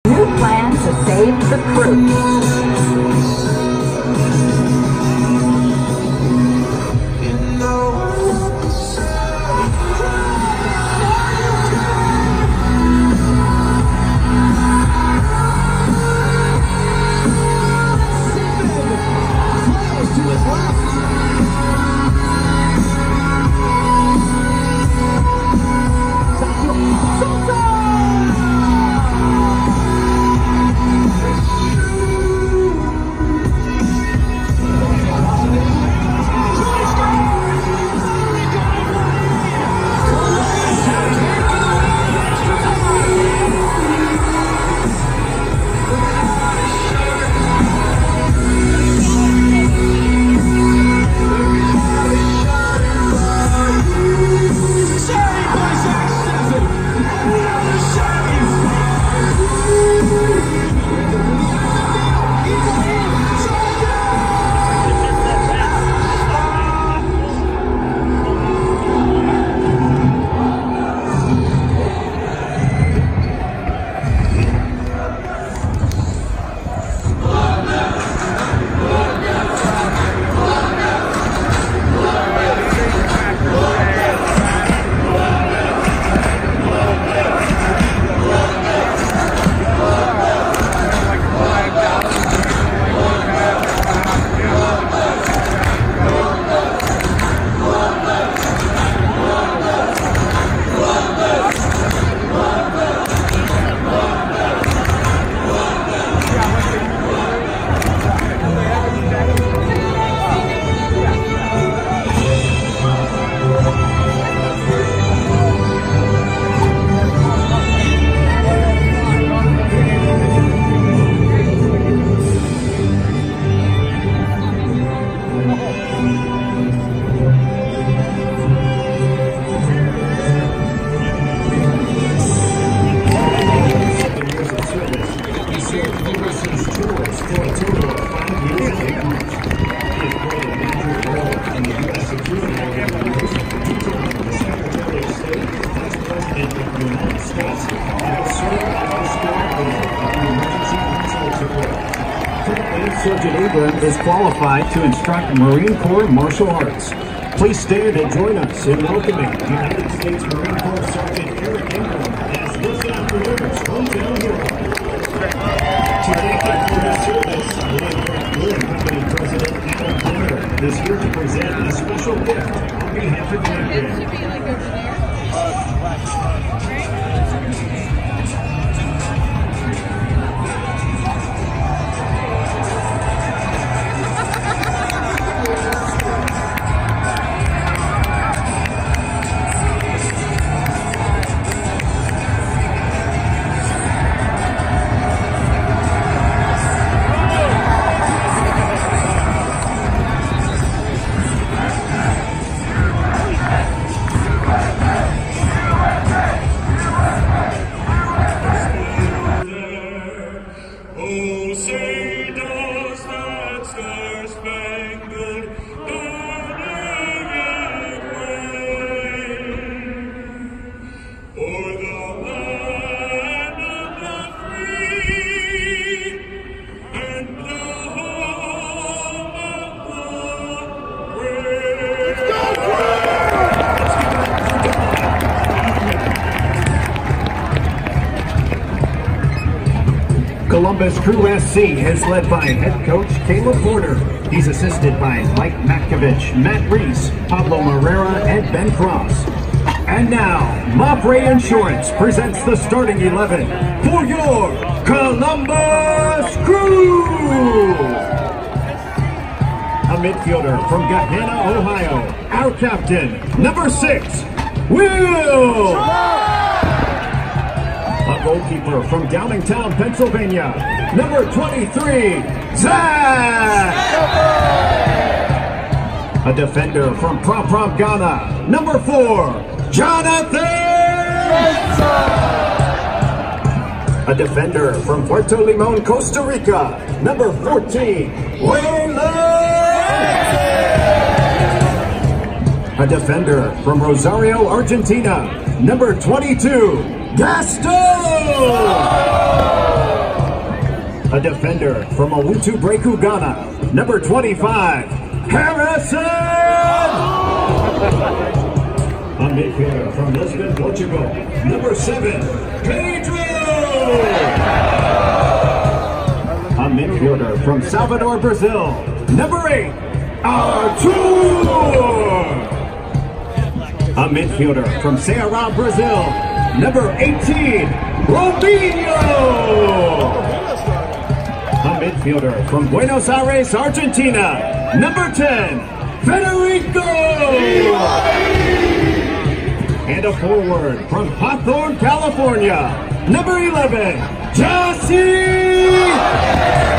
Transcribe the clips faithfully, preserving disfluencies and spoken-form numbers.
New plan to save the crew. Sergeant Abram is qualified to instruct Marine Corps martial arts. Please stand and join us in welcoming United States Marine Corps Sergeant Eric Ingram as this afternoon's hometown hero. To thank him for his service, Land Brewing Company President Adam Blair is here to present a special gift on behalf of the Columbus Crew S C is led by head coach Caleb Porter. He's assisted by Mike Matkovich, Matt Reese, Pablo Morera, and Ben Cross. And now, Mopre Insurance presents the starting eleven for your Columbus Crew! A midfielder from Gahanna, Ohio, our captain, number six, Will! A goalkeeper from Downingtown, Pennsylvania, number twenty-three, Zach! A defender from Prom Prom, Ghana, number four, Jonathan! A defender from Puerto Limon, Costa Rica, number fourteen, Waylon! A defender from Rosario, Argentina, number twenty-two, Gaston! A defender from Owutu Breku, Ghana, number twenty-five, Harrison! A midfielder from Lisbon, Portugal, number seven, Pedro! A midfielder from Salvador, Brazil, number eight, Artur! A midfielder from Ceará, Brazil, number eighteen, Robinho! A midfielder from Buenos Aires, Argentina, number ten, Federico! And a forward from Hawthorne, California, number eleven, Jesse!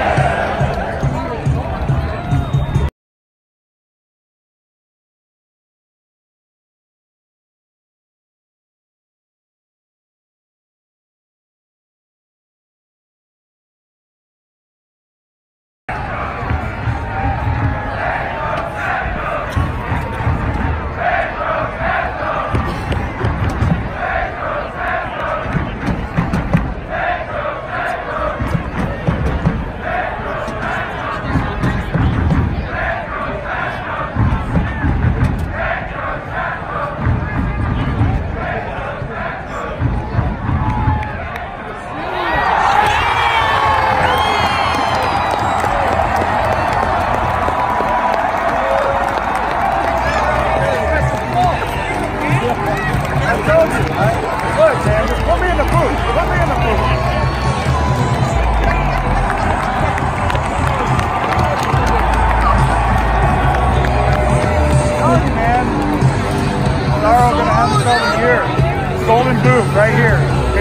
Golden boot right here.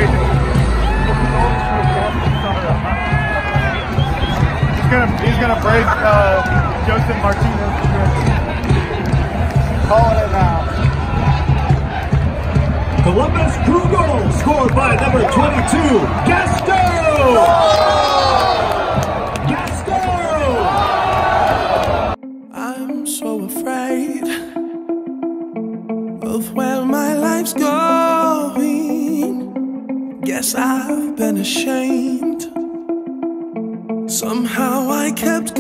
He's gonna he's gonna break uh, Joseph Martinez. Calling it now. Columbus Crew goal scored by number twenty-two, Gaston! Gaston! I'm so afraid of where my life's going. Guess I've been ashamed. Somehow I kept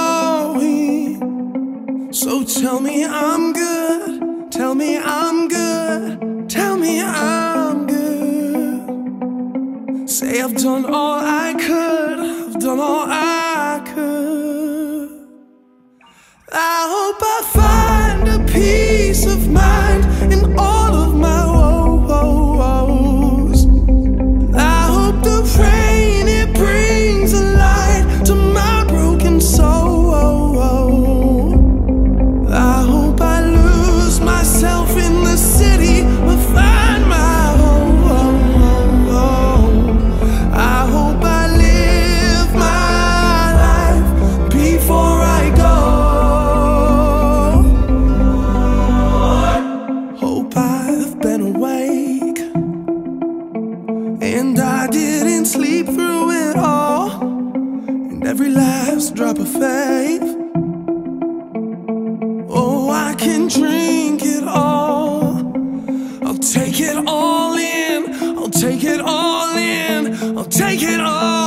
going. So tell me I'm good. Tell me I'm good. Tell me I'm good. Say I've done all I could. I've done all I could. I hope I find a peace of mind in all of my woes. I hope the rain, it brings a light to my broken soul. I hope I lose myself in the city but find my home. I hope I live my life before I go. Hope I've been awake and I didn't sleep through it all, and every last drop of faith. Oh, I can drink it all. I'll take it all in. I'll take it all in. I'll take it all